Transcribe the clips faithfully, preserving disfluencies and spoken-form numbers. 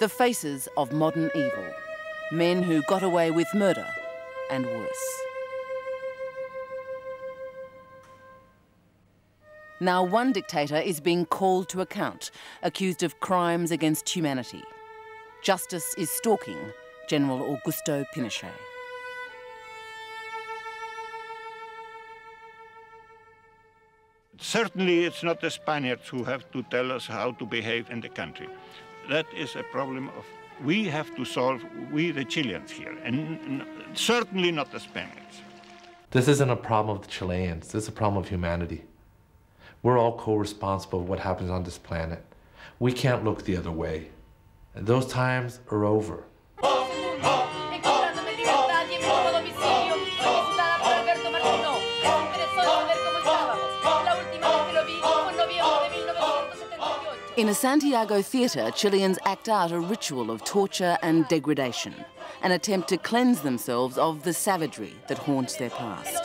The faces of modern evil. Men who got away with murder and worse. Now one dictator is being called to account, accused of crimes against humanity. Justice is stalking General Augusto Pinochet. Certainly it's not the Spaniards who have to tell us how to behave in the country. That is a problem of we have to solve, we the Chileans here, and certainly not the Spaniards. This isn't a problem of the Chileans, this is a problem of humanity. We're all co-responsible for what happens on this planet. We can't look the other way. And those times are over. In a Santiago theatre, Chileans act out a ritual of torture and degradation, an attempt to cleanse themselves of the savagery that haunts their past.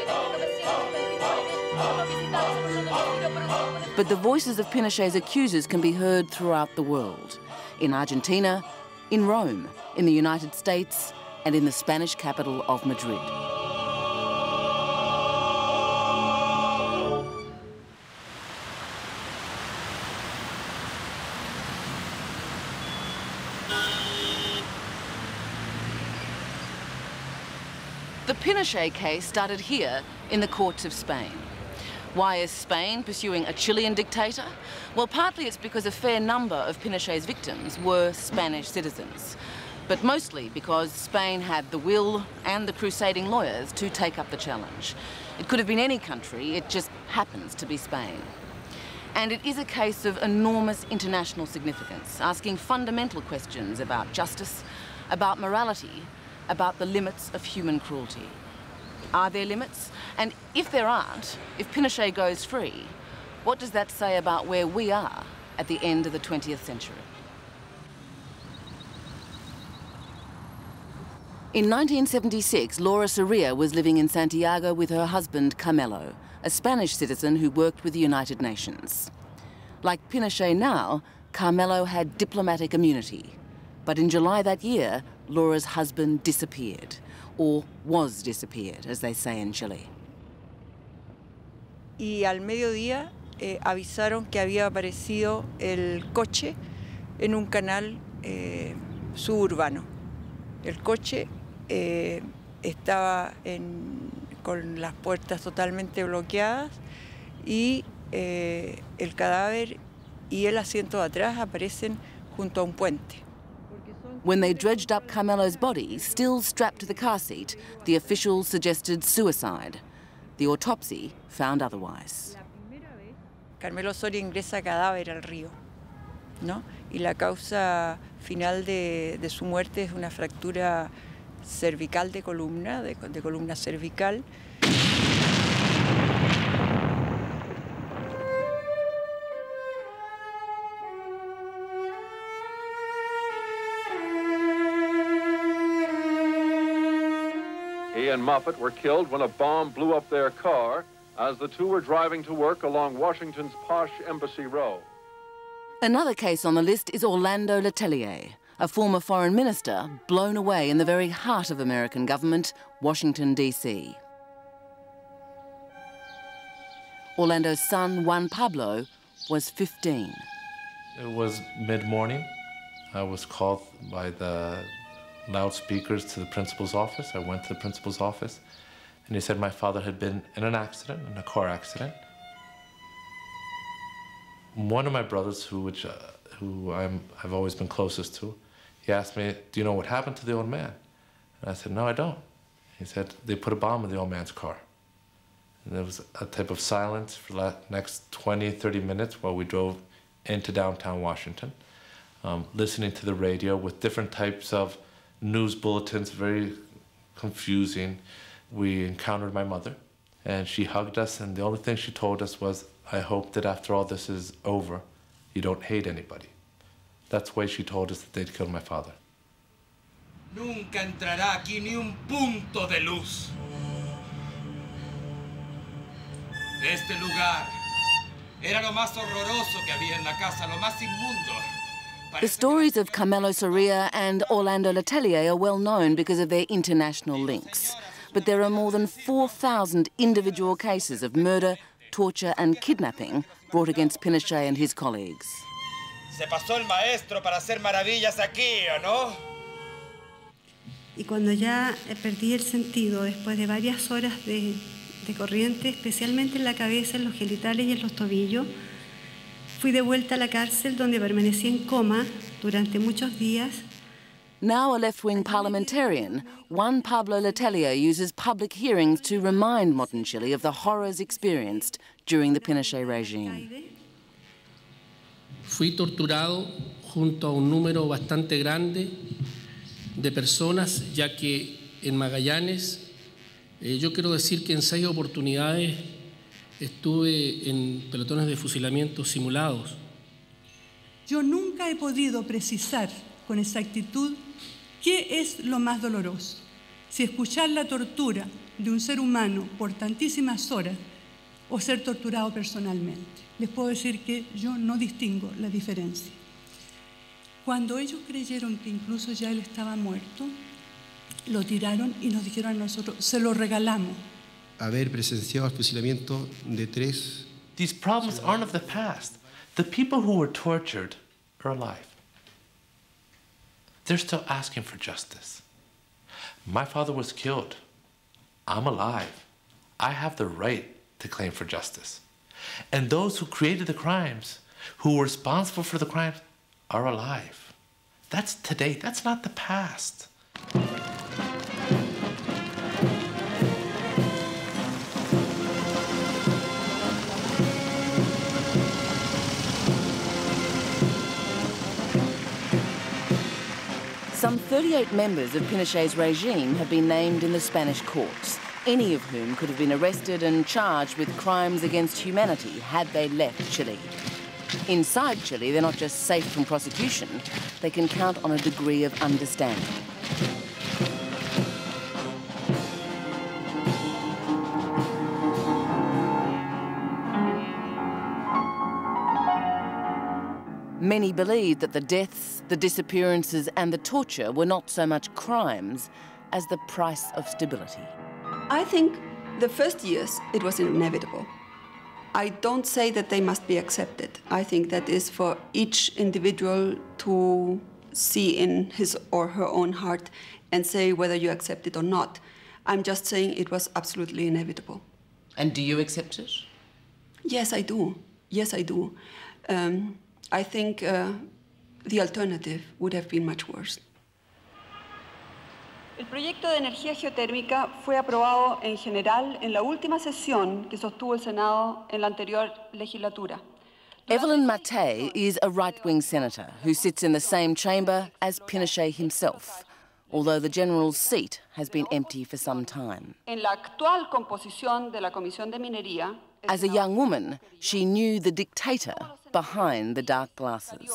But the voices of Pinochet's accusers can be heard throughout the world. In Argentina, in Rome, in the United States, and in the Spanish capital of Madrid. The Pinochet case started here in the courts of Spain. Why is Spain pursuing a Chilean dictator? Well, partly it's because a fair number of Pinochet's victims were Spanish citizens, but mostly because Spain had the will and the crusading lawyers to take up the challenge. It could have been any country, it just happens to be Spain. And it is a case of enormous international significance, asking fundamental questions about justice, about morality, about the limits of human cruelty. Are there limits? And if there aren't, if Pinochet goes free, what does that say about where we are at the end of the twentieth century? In nineteen seventy-six, Laura Soria was living in Santiago with her husband, Carmelo, a Spanish citizen who worked with the United Nations. Like Pinochet now, Carmelo had diplomatic immunity. But in July that year, Laura's husband disappeared, or was disappeared, as they say in Chile. Y al mediodía eh, avisaron que había aparecido el coche en un canal eh, suburbano. El coche eh, estaba en, con las puertas totalmente bloqueadas y eh, el cadáver y el asiento de atrás aparecen junto a un puente. When they dredged up Carmelo's body, still strapped to the car seat, the officials suggested suicide. The autopsy found otherwise. Carmelo Soria ingresa cadáver al río, ¿no? Y la causa final de, de su muerte es una fractura cervical de columna, de, de columna cervical. He and Moffat were killed when a bomb blew up their car as the two were driving to work along Washington's posh Embassy Row. Another case on the list is Orlando Letelier, a former foreign minister blown away in the very heart of American government, Washington, D C. Orlando's son, Juan Pablo, was fifteen. It was mid-morning. I was called by the loudspeakers to the principal's office. I went to the principal's office, and he said my father had been in an accident, in a car accident. One of my brothers, who, which, uh, who I'm, I've always been closest to, he asked me, do you know what happened to the old man? And I said, no, I don't. He said, they put a bomb in the old man's car. And there was a type of silence for the next twenty, thirty minutes while we drove into downtown Washington, um, listening to the radio with different types of news bulletins, very confusing. We encountered my mother, and she hugged us, and the only thing she told us was, I hope that after all this is over, you don't hate anybody. That's the way she told us that they'd killed my father. Nunca entrará aquí ni un punto de luz. Este lugar era lo más horroroso que había en la casa, lo más inmundo. The stories of Carmelo Soria and Orlando Letelier are well known because of their international links. But there are more than four thousand individual cases of murder, torture and kidnapping brought against Pinochet and his colleagues. Se pasó el maestro para hacer maravillas aquí, ¿o no? Y cuando ya perdí el sentido, después de varias horas de, de corriente, especialmente en la cabeza, en los genitales y en los tobillos, fui de vuelta a la cárcel donde permanecí en coma durante muchos días. Now a left-wing parliamentarian, Juan Pablo Letelier uses public hearings to remind modern Chile of the horrors experienced during the Pinochet regime. Fui torturado junto a un número bastante grande de personas, ya que en Magallanes, eh, yo quiero decir que en seis oportunidades estuve en pelotones de fusilamiento simulados. Yo nunca he podido precisar con exactitud qué es lo más doloroso, si escuchar la tortura de un ser humano por tantísimas horas o ser torturado personalmente. Les puedo decir que yo no distingo la diferencia. Cuando ellos creyeron que incluso ya él estaba muerto, lo tiraron y nos dijeron a nosotros, se lo regalamos. Haber presenciado el fusilamiento de tres. These problems aren't of the past. The people who were tortured are alive. They're still asking for justice. My father was killed. I'm alive. I have the right to claim for justice. And those who created the crimes, who were responsible for the crimes, are alive. That's today. That's not the past. Some thirty-eight members of Pinochet's regime have been named in the Spanish courts, any of whom could have been arrested and charged with crimes against humanity had they left Chile. Inside Chile, they're not just safe from prosecution, they can count on a degree of understanding. Many believed that the deaths, the disappearances and the torture were not so much crimes as the price of stability. I think the first years it was inevitable. I don't say that they must be accepted. I think that is for each individual to see in his or her own heart and say whether you accept it or not. I'm just saying it was absolutely inevitable. And do you accept it? Yes, I do. Yes, I do. Um, I think uh, the alternative would have been much worse. El proyecto de energía geotérmica fue aprobado en general en la última sesión que sostuvo el Senado en la anterior legislatura. Evelyn Matei is a right-wing senator who sits in the same chamber as Pinochet himself, although the general's seat has been empty for some time. En la actual composición de la Comisión de Minería, as a young woman, she knew the dictator behind the dark glasses.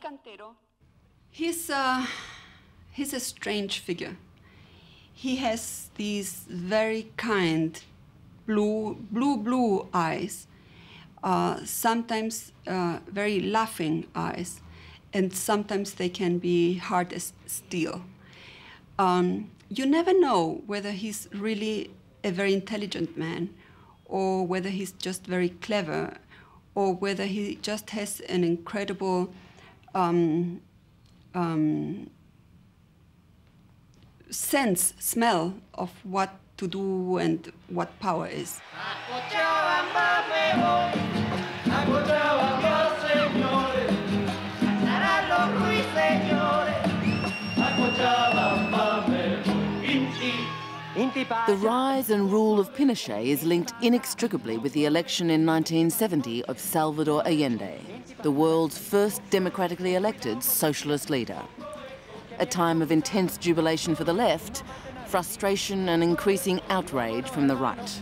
He's, uh, he's a strange figure. He has these very kind blue, blue, blue eyes, uh, sometimes uh, very laughing eyes, and sometimes they can be hard as steel. Um, you never know whether he's really a very intelligent man, or whether he's just very clever, or whether he just has an incredible um, um, sense, smell of what to do and what power is. The rise and rule of Pinochet is linked inextricably with the election in nineteen seventy of Salvador Allende, the world's first democratically elected socialist leader. A time of intense jubilation for the left, frustration and increasing outrage from the right.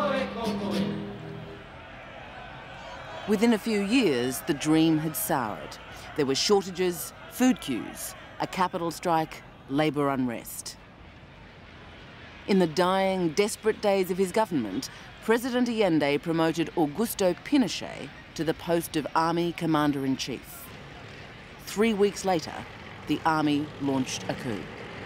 Within a few years, the dream had soured. There were shortages, food queues, a capital strike, labour unrest. In the dying, desperate days of his government, President Allende promoted Augusto Pinochet to the post of Army Commander-in-Chief. three weeks later, the army launched a coup.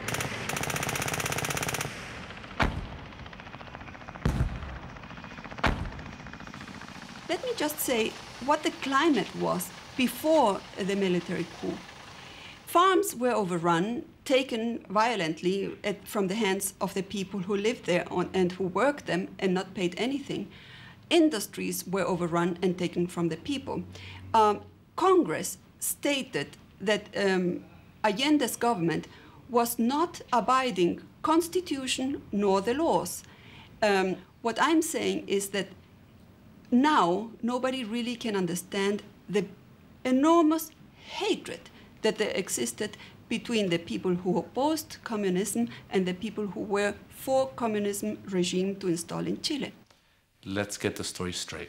Let me just say what the climate was before the military coup. Farms were overrun, taken violently at, from the hands of the people who lived there on, and who worked them and not paid anything. Industries were overrun and taken from the people. Um, Congress stated that um, Allende's government was not abiding constitution nor the laws. Um, what I'm saying is that now nobody really can understand the enormous hatred that there existed between the people who opposed communism and the people who were for communism regime to install in Chile. Let's get the story straight.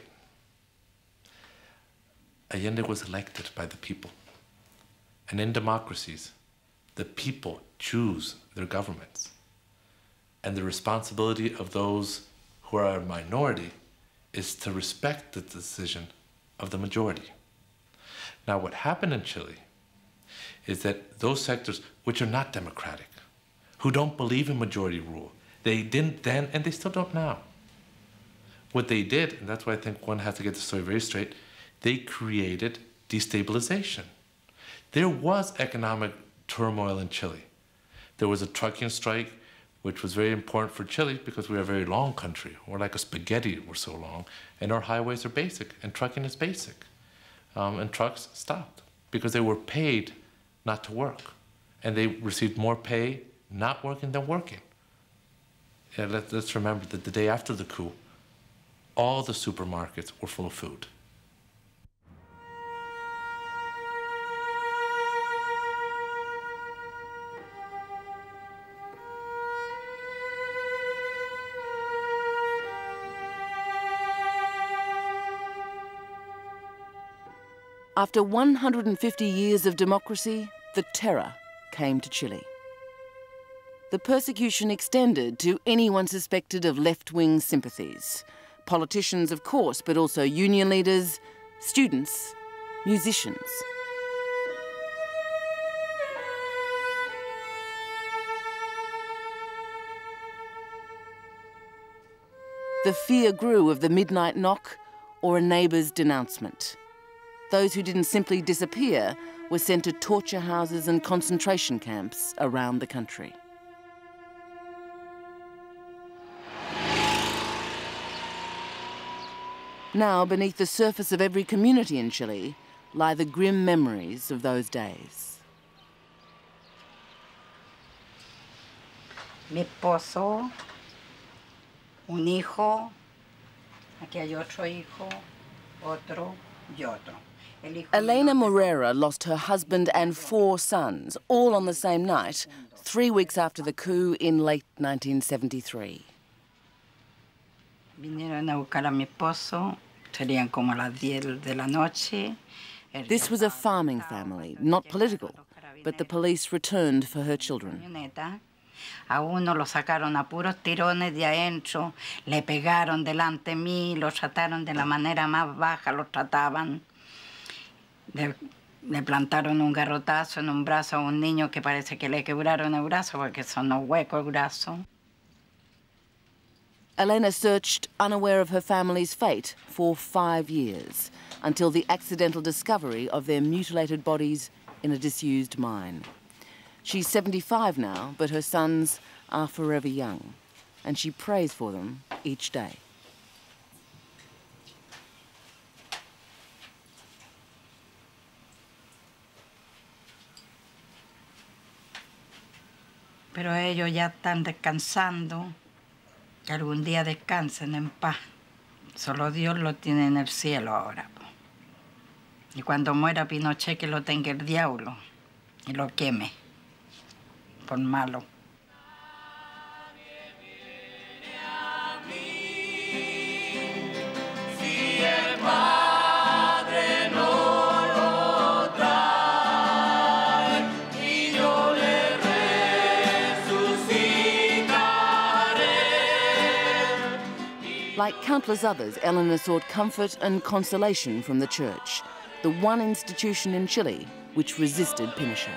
Allende was elected by the people. And in democracies, the people choose their governments. And the responsibility of those who are a minority is to respect the decision of the majority. Now, what happened in Chile is that those sectors which are not democratic, who don't believe in majority rule, they didn't then and they still don't now. What they did, and that's why I think one has to get the story very straight, they created destabilization. There was economic turmoil in Chile. There was a trucking strike, which was very important for Chile because we're a very long country. We're like a spaghetti, we're so long. And our highways are basic, and trucking is basic. Um, and trucks stopped because they were paid not to work. And they received more pay not working than working. Yeah, let, let's remember that the day after the coup, all the supermarkets were full of food. After one hundred fifty years of democracy, the terror came to Chile. The persecution extended to anyone suspected of left-wing sympathies. Politicians, of course, but also union leaders, students, musicians. The fear grew of the midnight knock or a neighbour's denouncement. Those who didn't simply disappear were sent to torture houses and concentration camps around the country. Now, beneath the surface of every community in Chile lie the grim memories of those days. Mi esposo, un hijo, aquí hay otro hijo, otro y otro. Elena Morera lost her husband and four sons, all on the same night, three weeks after the coup in late nineteen seventy-three. Vinieron a buscar a mi esposo, serían como las diez de la noche. This was a farming family, not political, but the police returned for her children. A uno lo sacaron a puros tirones de adentro, le pegaron delante mí, lo trataron de la manera más baja, lo trataban. Le, le plantaron un garrotazo en un brazo a un niño que parece que le quebraron el brazo porque son los huecos el brazo. Elena searched, unaware of her family's fate, for five years, until the accidental discovery of their mutilated bodies in a disused mine. She's seventy-five now, but her sons are forever young, and she prays for them each day. Pero ellos ya están descansando, que algún día descansen en paz. Solo Dios lo tiene en el cielo ahora. Y cuando muera Pinochet, que lo tenga el diablo y lo queme por malo. Like countless others, Elena sought comfort and consolation from the church, the one institution in Chile which resisted Pinochet.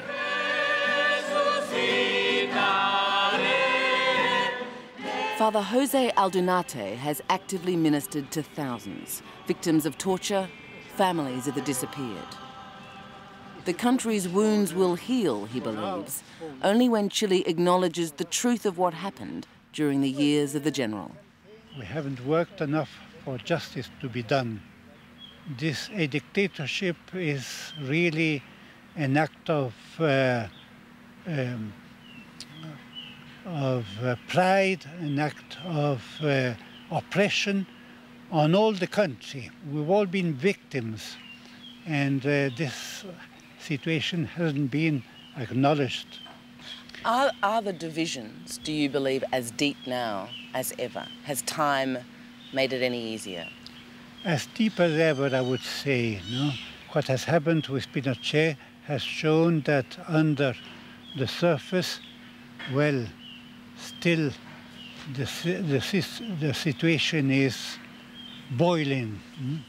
Father Jose Aldunate has actively ministered to thousands, victims of torture, families of the disappeared. The country's wounds will heal, he believes, only when Chile acknowledges the truth of what happened during the years of the General. We haven't worked enough for justice to be done. This a dictatorship is really an act of uh, um, of uh, pride, an act of uh, oppression on all the country. We've all been victims, and uh, this situation hasn't been acknowledged. Are, are the divisions, do you believe, as deep now as ever? Has time made it any easier? As deep as ever, I would say. No? What has happened with Pinochet has shown that under the surface, well, still the, the, the situation is boiling. Mm?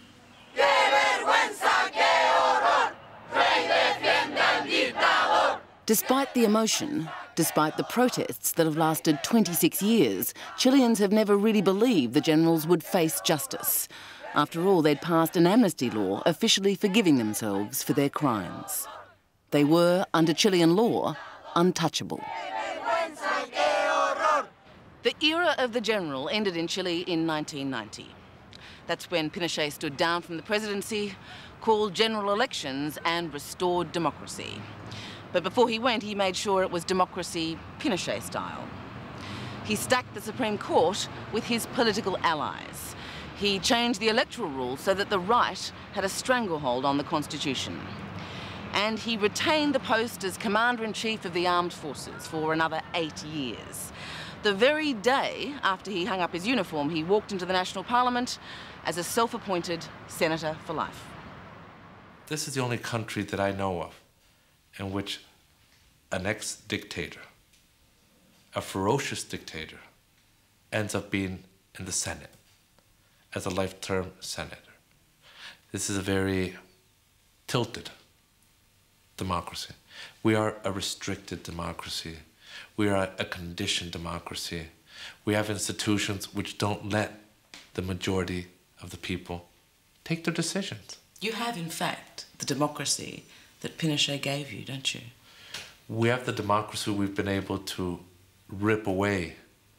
Despite the emotion, despite the protests that have lasted twenty-six years, Chileans have never really believed the generals would face justice. After all, they'd passed an amnesty law officially forgiving themselves for their crimes. They were, under Chilean law, untouchable. The era of the general ended in Chile in nineteen ninety. That's when Pinochet stood down from the presidency, called general elections and restored democracy. But before he went, he made sure it was democracy Pinochet style. He stacked the Supreme Court with his political allies. He changed the electoral rules so that the right had a stranglehold on the Constitution. And he retained the post as Commander-in-Chief of the Armed Forces for another eight years. The very day after he hung up his uniform, he walked into the National Parliament as a self-appointed senator for life. This is the only country that I know of in which an ex-dictator, a ferocious dictator, ends up being in the Senate as a life-term senator. This is a very tilted democracy. We are a restricted democracy. We are a conditioned democracy. We have institutions which don't let the majority of the people take their decisions. You have, in fact, the democracy that Pinochet gave you, don't you? We have the democracy we've been able to rip away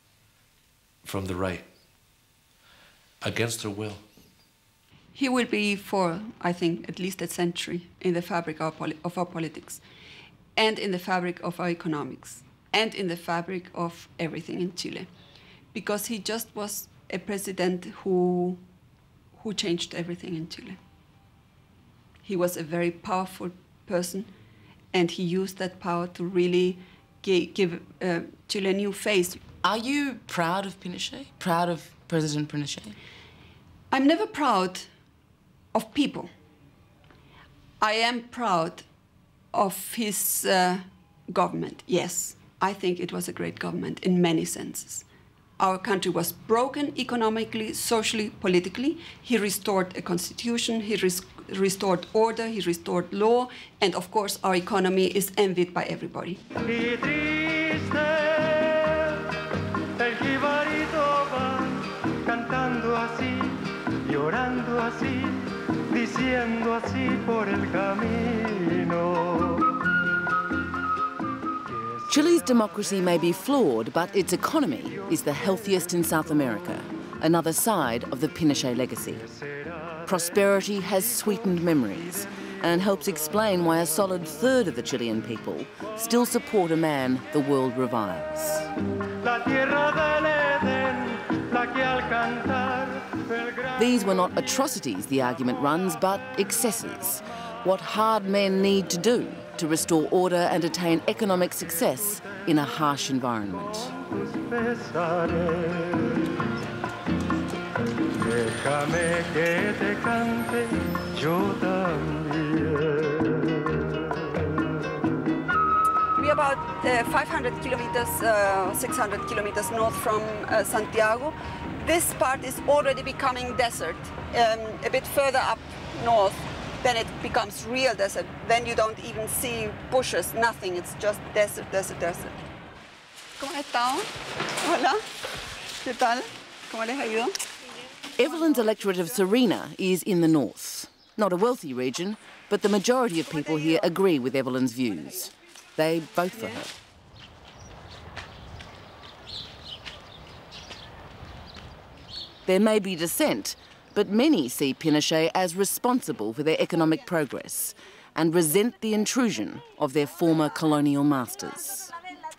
from the right against their will. He will be for, I think, at least a century in the fabric of, poli of our politics, and in the fabric of our economics, and in the fabric of everything in Chile, because he just was a president who, who changed everything in Chile. He was a very powerful person, and he used that power to really give uh, Chile a new face. Are you proud of Pinochet? Proud of President Pinochet? I'm never proud of people. I am proud of his uh, government, yes. I think it was a great government in many senses. Our country was broken economically, socially, politically. He restored a constitution, he res restored order, he restored law, and of course our economy is envied by everybody. Chile's democracy may be flawed, but its economy is the healthiest in South America, another side of the Pinochet legacy. Prosperity has sweetened memories and helps explain why a solid third of the Chilean people still support a man the world reviles. These were not atrocities, the argument runs, but excesses. What hard men need to do to restore order and attain economic success in a harsh environment. We're about uh, five hundred kilometers, uh, six hundred kilometers north from uh, Santiago. This part is already becoming desert. Um, a bit further up north, then it becomes real desert. Then you don't even see bushes, nothing. It's just desert, desert, desert. ¿Cómo has estado? Hola. ¿Qué tal? ¿Cómo les ha ido? Evelyn's electorate of Serena is in the north. Not a wealthy region, but the majority of people here agree with Evelyn's views. They vote for her. There may be dissent, but many see Pinochet as responsible for their economic progress and resent the intrusion of their former colonial masters.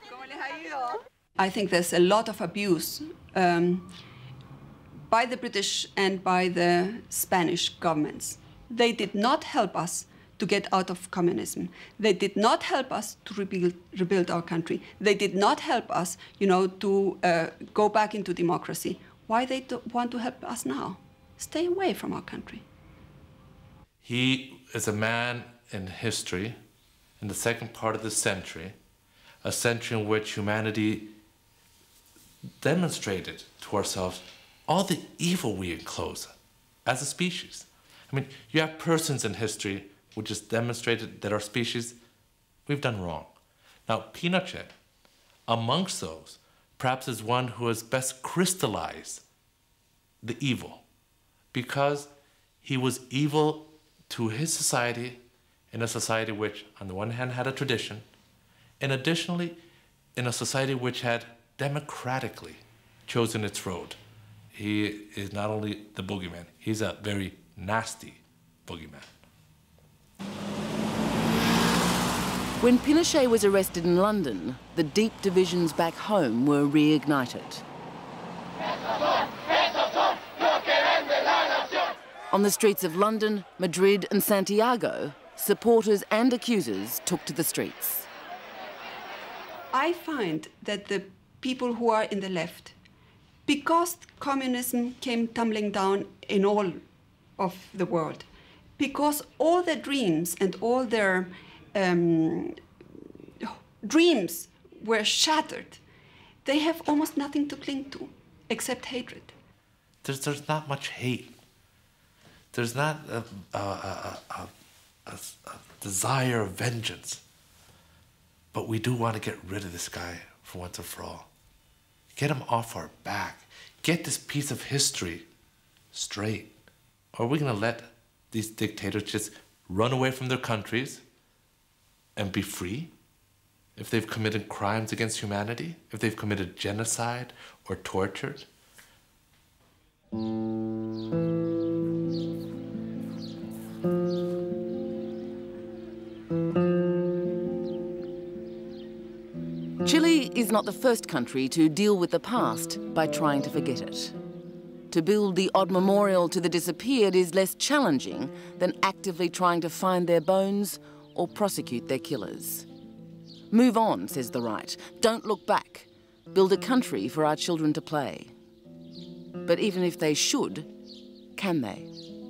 I think there's a lot of abuse um, by the British and by the Spanish governments. They did not help us to get out of communism. They did not help us to rebuild, rebuild our country. They did not help us, you know, to uh, go back into democracy. Why they do want to help us now? Stay away from our country. He is a man in history, in the second part of the century, a century in which humanity demonstrated to ourselves all the evil we enclose as a species. I mean, you have persons in history which has demonstrated that our species, we've done wrong. Now, Pinochet, amongst those, perhaps is one who has best crystallized the evil, because he was evil to his society, in a society which, on the one hand, had a tradition, and additionally, in a society which had democratically chosen its road. He is not only the boogeyman, he's a very nasty boogeyman. When Pinochet was arrested in London, the deep divisions back home were reignited. On the streets of London, Madrid and Santiago, supporters and accusers took to the streets. I find that the people who are in the left, because communism came tumbling down in all of the world, because all their dreams and all their um, dreams were shattered, they have almost nothing to cling to except hatred. There's, there's not much hate. There's not a, a, a, a, a, a desire of vengeance. But we do want to get rid of this guy for once and for all. Get him off our back. Get this piece of history straight. Or are we going to let these dictators just run away from their countries and be free? If they've committed crimes against humanity? If they've committed genocide or tortured? Chile is not the first country to deal with the past by trying to forget it. To build the odd memorial to the disappeared is less challenging than actively trying to find their bones or prosecute their killers. Move on, says the right. Don't look back. Build a country for our children to play. But even if they should, can they?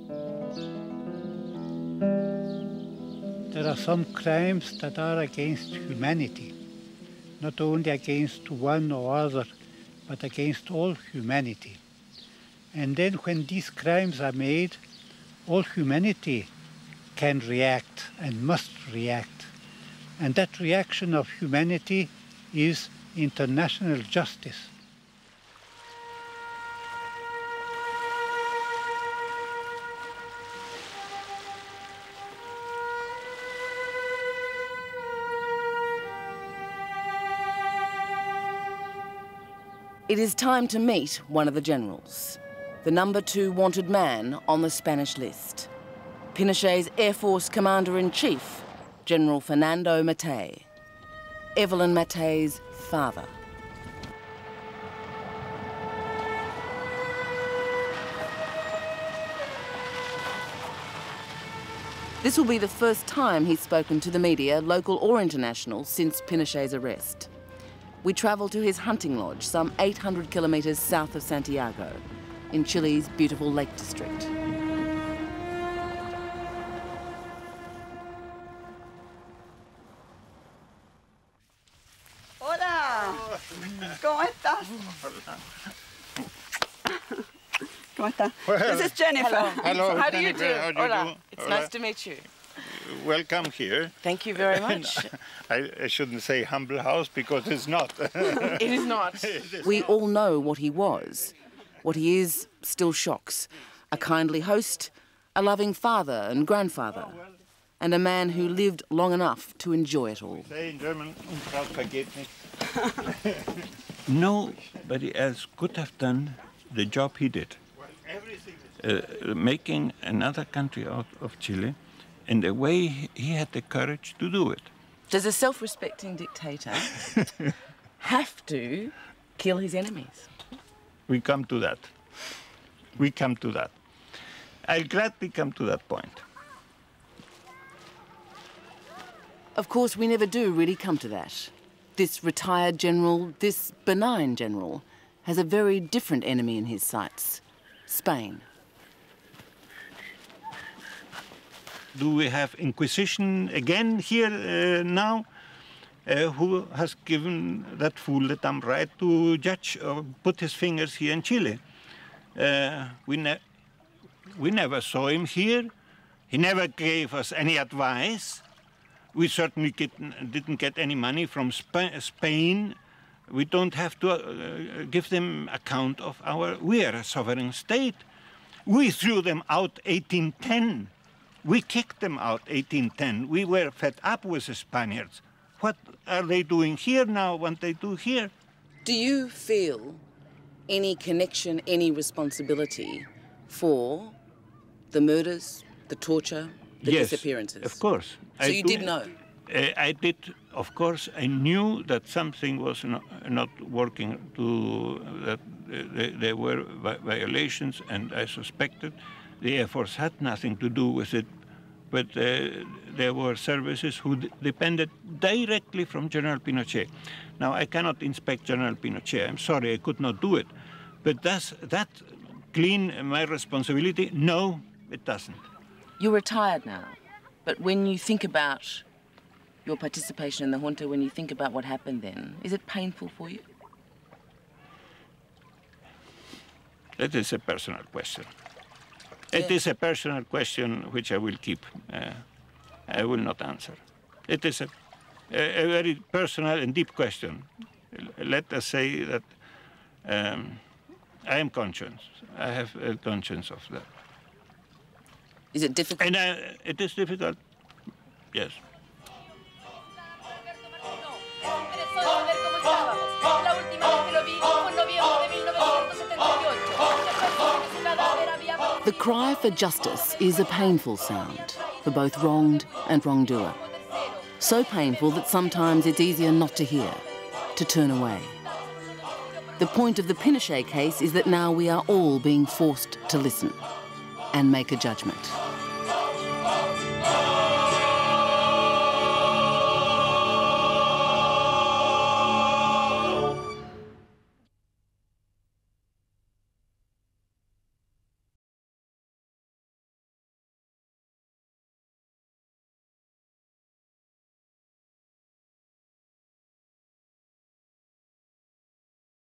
There are some crimes that are against humanity, not only against one or other, but against all humanity. And then when these crimes are made, all humanity can react and must react. And that reaction of humanity is international justice. It is time to meet one of the generals, the number two wanted man on the Spanish list. Pinochet's Air Force Commander-in-Chief, General Fernando Mattei, Evelyn Mattei's father. This will be the first time he's spoken to the media, local or international, since Pinochet's arrest. We travel to his hunting lodge, some eight hundred kilometres south of Santiago, in Chile's beautiful Lake District. Hola, ¿cómo estás? ¿Cómo estás? Well, This is Jennifer. Hello, How do you Jennifer. do? How do you Hola. It's nice to meet you. Welcome here. Thank you very much. I, I shouldn't say humble house because it's not. It is not. It is we not. all know what he was. What he is still shocks. A kindly host, a loving father and grandfather, and a man who lived long enough to enjoy it all. Say in German, Unkraut vergeht nicht. Nobody else could have done the job he did. Uh, making another country out of Chile, and the way he had the courage to do it. Does a self-respecting dictator have to kill his enemies? We come to that. We come to that. I'll gladly come to that point. Of course, we never do really come to that. This retired general, this benign general, has a very different enemy in his sights, Spain. Do we have Inquisition again here uh, now? Uh, who has given that fool the damn right to judge or put his fingers here in Chile? Uh, we, ne we never saw him here. He never gave us any advice. We certainly get, didn't get any money from Sp Spain. We don't have to uh, give them account of our... We are a sovereign state. We threw them out eighteen ten. We kicked them out eighteen ten. We were fed up with the Spaniards. What are they doing here now, what they do here? Do you feel any connection, any responsibility for the murders, the torture, the yes, disappearances? Of course. So I you do, did know? Uh, I did, of course. I knew that something was not, not working, to, that uh, there were vi violations, and I suspected the Air Force had nothing to do with it, but uh, there were services who d depended directly from General Pinochet. Now, I cannot inspect General Pinochet. I'm sorry, I could not do it. But does that clean my responsibility? No, it doesn't. You're retired now, but when you think about your participation in the junta, when you think about what happened then, is it painful for you? That is a personal question. It is a personal question which I will keep. Uh, I will not answer. It is a, a, a very personal and deep question. Let us say that um, I am conscious. I have a conscience of that. Is it difficult? And uh, it is difficult, yes. The cry for justice is a painful sound for both wronged and wrongdoer. So painful that sometimes it's easier not to hear, to turn away. The point of the Pinochet case is that now we are all being forced to listen and make a judgment.